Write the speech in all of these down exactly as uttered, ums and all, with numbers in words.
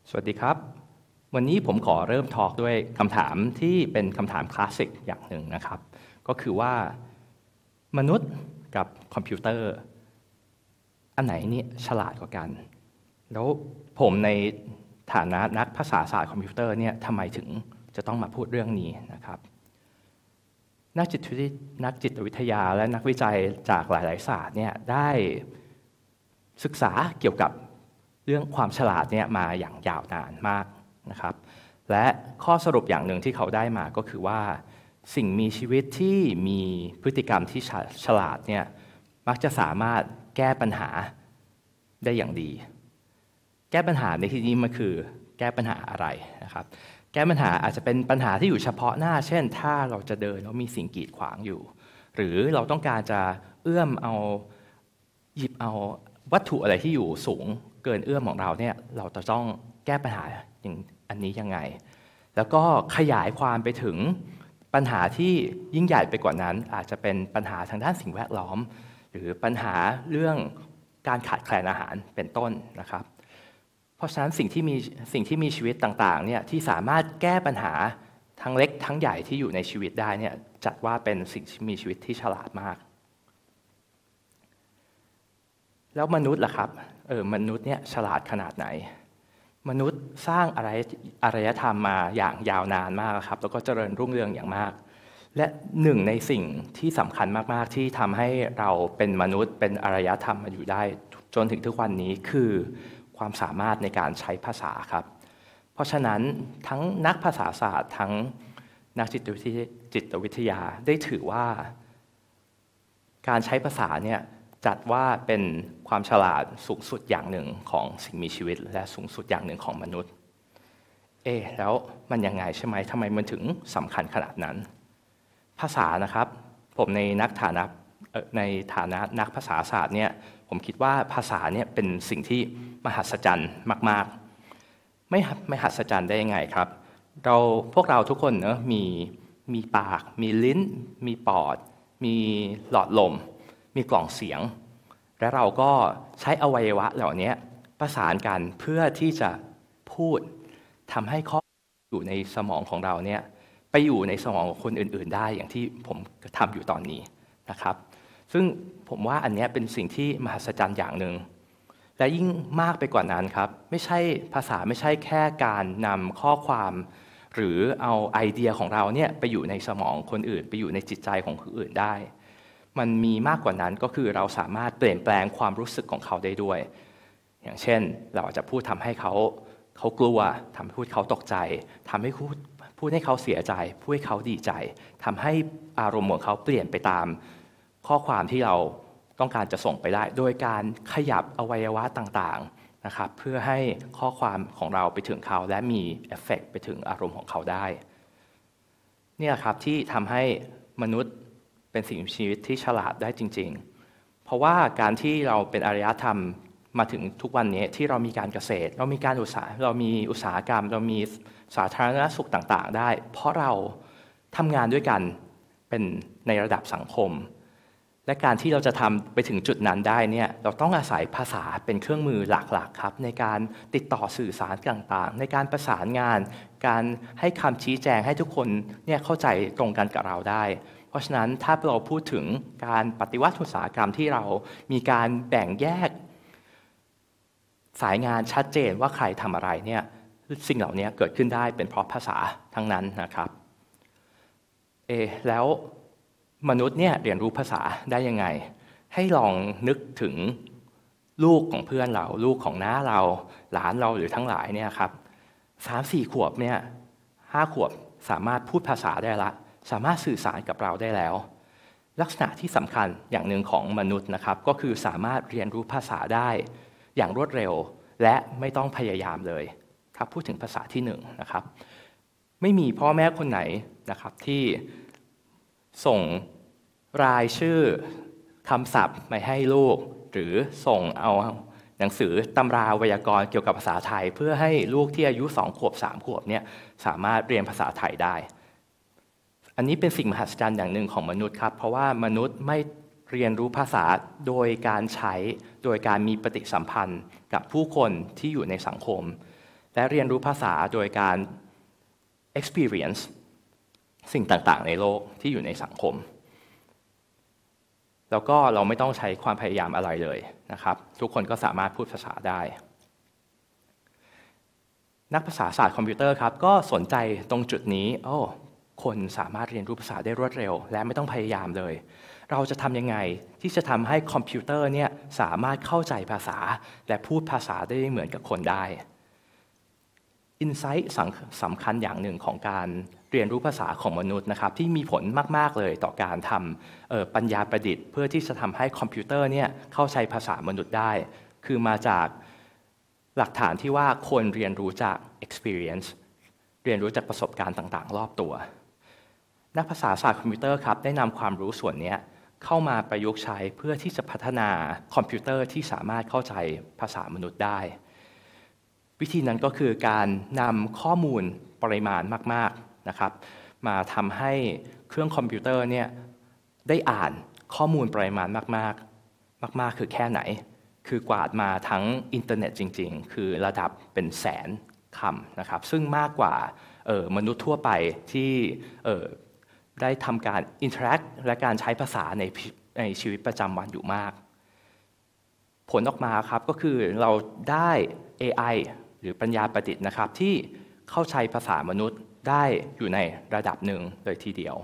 สวัสดีครับวันนี้ผมขอเริ่มทอล์กด้วยคำถามที่เป็นคำถามคลาสสิกอย่างหนึ่งนะครับก็คือว่ามนุษย์กับคอมพิวเตอร์อันไหนนี่ฉลาดกว่ากันแล้วผมในฐานะนักภาษาศาสตร์คอมพิวเตอร์เนี่ยทำไมถึงจะต้องมาพูดเรื่องนี้นะครับนักจิตนักจิตวิทยาและนักวิจัยจากหลายๆศาสตร์เนี่ยได้ศึกษาเกี่ยวกับเรื่องความฉลาดเนี่ยมาอย่างยาวนานมากนะครับและข้อสรุปอย่างหนึ่งที่เขาได้มาก็คือว่าสิ่งมีชีวิตที่มีพฤติกรรมที่ฉลาดเนี่ยมักจะสามารถแก้ปัญหาได้อย่างดีแก้ปัญหาในที่นี้มันคือแก้ปัญหาอะไรนะครับแก้ปัญหาอาจจะเป็นปัญหาที่อยู่เฉพาะหน้าเช่นถ้าเราจะเดินแล้วมีสิ่งกีดขวางอยู่หรือเราต้องการจะเอื้อมเอาหยิบเอาวัตถุอะไรที่อยู่สูงเกินเอื้อมของเราเนี่ยเราจะต้องแก้ปัญหาอย่างอันนี้ยังไงแล้วก็ขยายความไปถึงปัญหาที่ยิ่งใหญ่ไปกว่านั้นอาจจะเป็นปัญหาทางด้านสิ่งแวดล้อมหรือปัญหาเรื่องการขาดแคลนอาหารเป็นต้นนะครับเพราะฉะนั้นสิ่งที่มีสิ่งที่มีชีวิตต่างๆเนี่ยที่สามารถแก้ปัญหาทั้งเล็กทั้งใหญ่ที่อยู่ในชีวิตได้เนี่ยจัดว่าเป็นสิ่งที่มีชีวิตที่ฉลาดมากแล้วมนุษย์ล่ะครับเออมนุษย์เนี่ยฉลาดขนาดไหนมนุษย์สร้างอะไรอารยธรรมมาอย่างยาวนานมากครับแล้วก็เจริญรุ่งเรืองอย่างมากและหนึ่งในสิ่งที่สำคัญมากๆที่ทำให้เราเป็นมนุษย์เป็นอารยธรรมมาอยู่ได้จนถึงทุกวันนี้คือความสามารถในการใช้ภาษาครับเพราะฉะนั้นทั้งนักภาษาศาสตร์ทั้งนักจิตวิทยาได้ถือว่าการใช้ภาษาเนี่ยจัดว่าเป็นความฉลาดสูงสุดอย่างหนึ่งของสิ่งมีชีวิตและสูงสุดอย่างหนึ่งของมนุษย์เอ๊ะแล้วมันยังไงใช่ไหมทำไมมันถึงสำคัญขนาดนั้นภาษานะครับผมในนักฐานะในฐานะนักภาษาศาสตร์เนี่ยผมคิดว่าภาษาเนี่ยเป็นสิ่งที่มหัศจรรย์มากๆไม่ไม่มหัศจรรย์ได้ยังไงครับเราพวกเราทุกคนเนอะมีมีปากมีลิ้นมีปอดมีหลอดลมมีกล่องเสียงและเราก็ใช้อวัยวะเหล่านี้ประสานกันเพื่อที่จะพูดทำให้ข้ออยู่ในสมองของเราเนี่ยไปอยู่ในสมองของคนอื่นๆได้อย่างที่ผมทำอยู่ตอนนี้นะครับซึ่งผมว่าอันนี้เป็นสิ่งที่มหัศจรรย์อย่างหนึ่งและยิ่งมากไปกว่านั้นครับไม่ใช่ภาษาไม่ใช่แค่การนำข้อความหรือเอาไอเดียของเราเนี่ยไปอยู่ในสมองคนอื่นไปอยู่ในจิตใจของคนอื่นได้มันมีมากกว่านั้นก็คือเราสามารถเปลี่ยนแปลงความรู้สึกของเขาได้ด้วยอย่างเช่นเราอาจจะพูดทำให้เขาเขากลัวทำให้พูดเขาตกใจทำให้พูดพูดให้เขาเสียใจพูดให้เขาดีใจทำให้อารมณ์ของเขาเปลี่ยนไปตามข้อความที่เราต้องการจะส่งไปได้โดยการขยับอวัยวะต่างๆนะครับเพื่อให้ข้อความของเราไปถึงเขาและมีเอฟเฟกต์ไปถึงอารมณ์ของเขาได้เนี่ยครับที่ทำให้มนุษย์เป็นสิ่งมีชีวิตที่ฉลาดได้จริงๆเพราะว่าการที่เราเป็นอารยธรรมมาถึงทุกวันนี้ที่เรามีการเกษตรเรามีการอุตสาหเรามีอุตสาหกรรมเรามีสาธารณสุขต่างๆได้เพราะเราทำงานด้วยกันเป็นในระดับสังคมและการที่เราจะทำไปถึงจุดนั้นได้เนี่ยเราต้องอาศัยภาษาเป็นเครื่องมือหลักๆครับในการติดต่อสื่อสารต่างๆในการประสานงานการให้คำชี้แจงให้ทุกคนเนี่ยเข้าใจตรงกันกับเราได้เพราะฉะนั้นถ้าเราพูดถึงการปฏิวัติอุตสาหกรรมที่เรามีการแบ่งแยกสายงานชัดเจนว่าใครทำอะไรเนี่ยสิ่งเหล่านี้เกิดขึ้นได้เป็นเพราะภาษาทั้งนั้นนะครับเอแล้วมนุษย์เนี่ยเรียนรู้ภาษาได้ยังไงให้ลองนึกถึงลูกของเพื่อนเราลูกของน้าเราหลานเราหรือทั้งหลายเนี่ยครับสามสี่ขวบเนี่ยห้าขวบสามารถพูดภาษาได้ละสามารถสื่อสารกับเราได้แล้วลักษณะที่สำคัญอย่างหนึ่งของมนุษย์นะครับก็คือสามารถเรียนรู้ภาษาได้อย่างรวดเร็วและไม่ต้องพยายามเลยครับพูดถึงภาษาที่หนึ่งนะครับไม่มีพ่อแม่คนไหนนะครับที่ส่งรายชื่อคำศัพท์มาให้ลูกหรือส่งเอาหนังสือตำราไวยากรณ์เกี่ยวกับภาษาไทยเพื่อให้ลูกที่อายุสองขวบสามขวบเนี่ยสามารถเรียนภาษาไทยได้อันนี้เป็นสิ่งมหัศจรรย์อย่างหนึ่งของมนุษย์ครับเพราะว่ามนุษย์ไม่เรียนรู้ภาษาโดยการใช้โดยการมีปฏิสัมพันธ์กับผู้คนที่อยู่ในสังคมและเรียนรู้ภาษาโดยการ experience สิ่งต่างๆในโลกที่อยู่ในสังคมแล้วก็เราไม่ต้องใช้ความพยายามอะไรเลยนะครับทุกคนก็สามารถพูดภาษาได้นักภาษาศาสตร์คอมพิวเตอร์ครับก็สนใจตรงจุดนี้โอ้คนสามารถเรียนรู้ภาษาได้รวดเร็วและไม่ต้องพยายามเลยเราจะทำยังไงที่จะทำให้คอมพิวเตอร์เนี่ยสามารถเข้าใจภาษาและพูดภาษาได้เหมือนกับคนได้อินไซต์สำคัญอย่างหนึ่งของการเรียนรู้ภาษาของมนุษย์นะครับที่มีผลมากๆเลยต่อการทำปัญญาประดิษฐ์เพื่อที่จะทำให้คอมพิวเตอร์เนี่ยเข้าใจภาษามนุษย์ได้คือมาจากหลักฐานที่ว่าคนเรียนรู้จาก experience เรียนรู้จากประสบการณ์ต่างๆรอบตัวนักภาษาศาสตร์คอมพิวเตอร์ครับได้นำความรู้ส่วนนี้เข้ามาประยุกต์ใช้เพื่อที่จะพัฒนาคอมพิวเตอร์ที่สามารถเข้าใจภาษามนุษย์ได้วิธีนั้นก็คือการนำข้อมูลปริมาณมากๆนะครับมาทำให้เครื่องคอมพิวเตอร์เนี่ยได้อ่านข้อมูลปริมาณมากๆมากๆคือแค่ไหนคือกวาดมาทั้งอินเทอร์เน็ตจริงๆคือระดับเป็นแสนคำนะครับซึ่งมากกว่ามนุษย์ทั่วไปที่ได้ทำการอินเทอร์แอคและการใช้ภาษาในในชีวิตประจำวันอยู่มากผลออกมาครับก็คือเราได้ เอ ไอ หรือปัญญาประดิษฐ์นะครับที่เข้าใจภาษามนุษย์ได้อยู่ในระดับหนึ่งเลยทีเดียว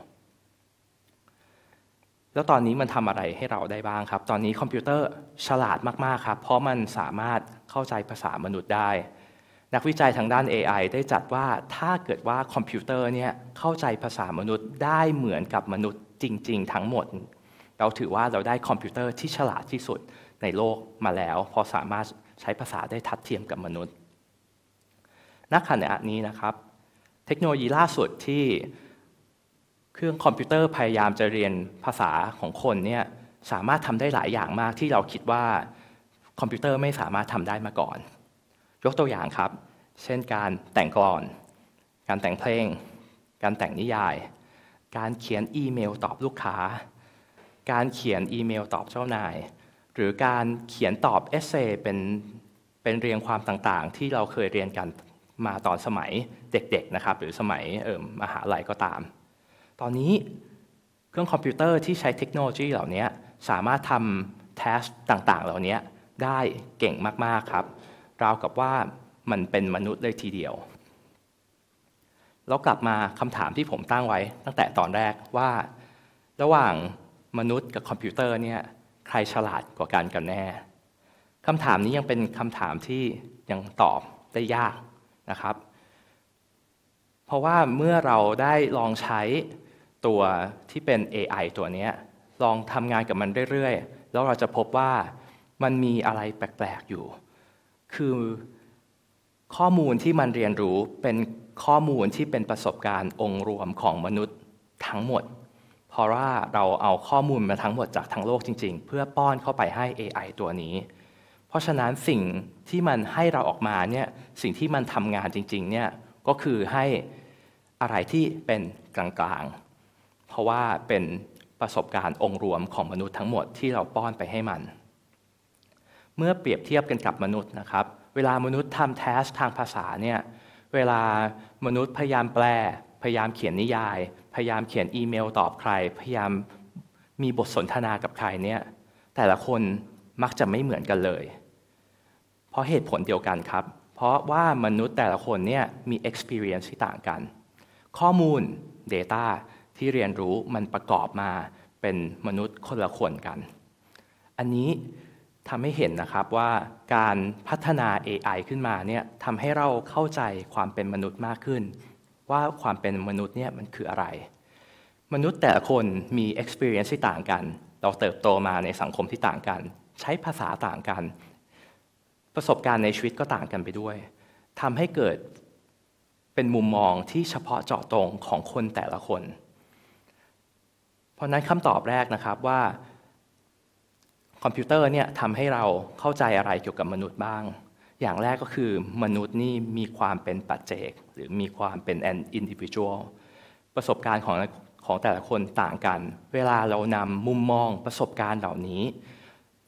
แล้วตอนนี้มันทำอะไรให้เราได้บ้างครับตอนนี้คอมพิวเตอร์ฉลาดมากๆครับเพราะมันสามารถเข้าใจภาษามนุษย์ได้นักวิจัยทางด้าน เอ ไอ ได้จัดว่าถ้าเกิดว่าคอมพิวเตอร์เนี่ยเข้าใจภาษามนุษย์ได้เหมือนกับมนุษย์จริงๆทั้งหมดเราถือว่าเราได้คอมพิวเตอร์ที่ฉลาดที่สุดในโลกมาแล้วพอสามารถใช้ภาษาได้ทัดเทียมกับมนุษย์ณขณะนี้นะครับเทคโนโลยีล่าสุดที่เครื่องคอมพิวเตอร์พยายามจะเรียนภาษาของคนเนี่ยสามารถทำได้หลายอย่างมากที่เราคิดว่าคอมพิวเตอร์ไม่สามารถทำได้มาก่อนยกตัวอย่างครับเช่นการแต่งกลอนการแต่งเพลงการแต่งนิยายการเขียนอีเมลตอบลูกค้าการเขียนอีเมลตอบเจ้านายหรือการเขียนตอบเอเซเป็นเป็นเรียงความต่างๆที่เราเคยเรียนกันมาตอนสมัยเด็กๆนะครับหรือสมัยมหาลัยก็ตามตอนนี้เครื่องคอมพิวเตอร์ที่ใช้เทคโนโลยีเหล่านี้สามารถทำ task ต่างๆเหล่านี้ได้เก่งมากๆครับราวกับว่ามันเป็นมนุษย์เลยทีเดียวแล้วกลับมาคำถามที่ผมตั้งไว้ตั้งแต่ตอนแรกว่าระหว่างมนุษย์กับคอมพิวเตอร์เนี่ยใครฉลาดกว่ากันกันแน่คำถามนี้ยังเป็นคำถามที่ยังตอบได้ยากนะครับเพราะว่าเมื่อเราได้ลองใช้ตัวที่เป็น เอ ไอ ตัวนี้ลองทำงานกับมันเรื่อยๆแล้วเราจะพบว่ามันมีอะไรแปลกๆอยู่คือข้อมูลที่มันเรียนรู้เป็นข้อมูลที่เป็นประสบการณ์องค์รวมของมนุษย์ทั้งหมดเพราะว่าเราเอาข้อมูลมาทั้งหมดจากทั้งโลกจริงๆเพื่อป้อนเข้าไปให้ เอ ไอ ตัวนี้เพราะฉะนั้นสิ่งที่มันให้เราออกมาเนี่ยสิ่งที่มันทำงานจริงๆเนี่ยก็คือให้อะไรที่เป็นกลางๆเพราะว่าเป็นประสบการณ์องค์รวมของมนุษย์ทั้งหมดที่เราป้อนไปให้มันเมื่อเปรียบเทียบกันกับมนุษย์นะครับเวลามนุษย์ทำแทสทางภาษาเนี่ยเวลามนุษย์พยายามแปลพยายามเขียนนิยายพยายามเขียนอีเมลตอบใครพยายามมีบทสนทนากับใครเนี่ยแต่ละคนมักจะไม่เหมือนกันเลยเพราะเหตุผลเดียวกันครับเพราะว่ามนุษย์แต่ละคนเนี่ยมี experience ที่ต่างกันข้อมูล data ที่เรียนรู้มันประกอบมาเป็นมนุษย์คนละคนกันอันนี้ทำให้เห็นนะครับว่าการพัฒนา เอ ไอ ขึ้นมาเนี่ยทำให้เราเข้าใจความเป็นมนุษย์มากขึ้นว่าความเป็นมนุษย์เนี่ยมันคืออะไรมนุษย์แต่ละคนมี experience ที่ต่างกันเราเติบโตมาในสังคมที่ต่างกันใช้ภาษาต่างกันประสบการณ์ในชีวิตก็ต่างกันไปด้วยทำให้เกิดเป็นมุมมองที่เฉพาะเจาะตรงของคนแต่ละคนเพราะนั้นคำตอบแรกนะครับว่าคอมพิวเตอร์เนี่ยทำให้เราเข้าใจอะไรเกี่ยวกับมนุษย์บ้างอย่างแรกก็คือมนุษย์นี่มีความเป็นปัจเจกหรือมีความเป็น an individual ประสบการณ์ของของแต่ละคนต่างกันเวลาเรานำมุมมองประสบการณ์เหล่านี้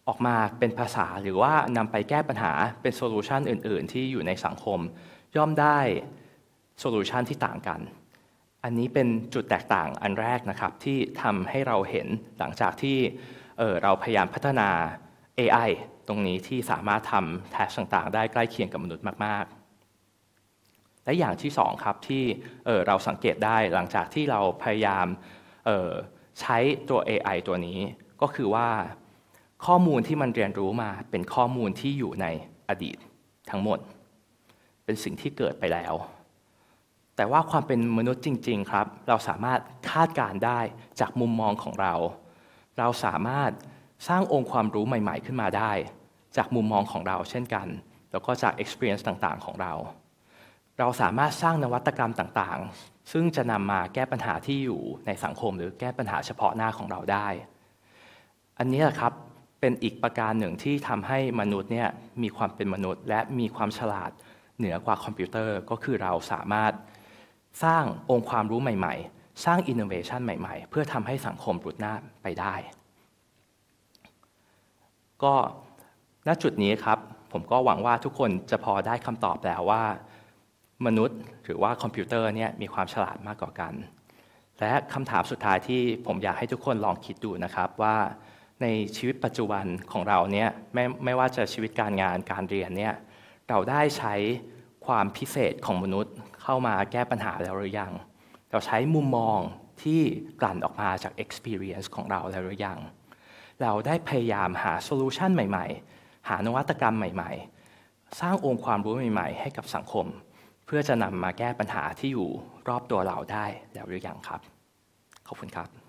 ออกมาเป็นภาษาหรือว่านำไปแก้ปัญหาเป็นโซลูชันอื่นๆที่อยู่ในสังคมย่อมได้โซลูชันที่ต่างกันอันนี้เป็นจุดแตกต่างอันแรกนะครับที่ทำให้เราเห็นหลังจากที่เอ่อเราพยายามพัฒนา เอ ไอ ตรงนี้ที่สามารถทำแทสต่างๆได้ใกล้เคียงกับมนุษย์มากๆและอย่างที่สองครับที่เอ่อเราสังเกตได้หลังจากที่เราพยายามเอ่อใช้ตัว เอ ไอ ตัวนี้ก็คือว่าข้อมูลที่มันเรียนรู้มาเป็นข้อมูลที่อยู่ในอดีตทั้งหมดเป็นสิ่งที่เกิดไปแล้วแต่ว่าความเป็นมนุษย์จริงๆครับเราสามารถคาดการณ์ได้จากมุมมองของเราเราสามารถสร้างองค์ความรู้ใหม่ๆขึ้นมาได้จากมุมมองของเราเช่นกันแล้วก็จาก experience ต่างๆของเราเราสามารถสร้างนวัตกรรมต่างๆซึ่งจะนำมาแก้ปัญหาที่อยู่ในสังคมหรือแก้ปัญหาเฉพาะหน้าของเราได้อันนี้แหละครับเป็นอีกประการหนึ่งที่ทำให้มนุษย์เนี่ยมีความเป็นมนุษย์และมีความฉลาดเหนือกว่าคอมพิวเตอร์ก็คือเราสามารถสร้างองค์ความรู้ใหม่ๆสร้างอินโนเวชันใหม่ๆเพื่อทำให้สังคมรุดหน้าไปได้ก็ณจุดนี้ครับผมก็หวังว่าทุกคนจะพอได้คำตอบแล้วว่ามนุษย์หรือว่าคอมพิวเตอร์เนี่ยมีความฉลาดมากกว่ากันและคำถามสุดท้ายที่ผมอยากให้ทุกคนลองคิดดูนะครับว่าในชีวิตปัจจุบันของเราเนี่ยไม่ไม่ว่าจะชีวิตการงานการเรียนเนี่ยเราได้ใช้ความพิเศษของมนุษย์เข้ามาแก้ปัญหาแล้วหรือยังเราใช้มุมมองที่กลั่นออกมาจาก experience ของเราแล้วหรือยังเราได้พยายามหาโซลูชันใหม่ๆหานวัตกรรมใหม่ๆสร้างองค์ความรู้ใหม่ๆให้กับสังคมเพื่อจะนำมาแก้ปัญหาที่อยู่รอบตัวเราได้แล้วหรือยังครับขอบคุณครับ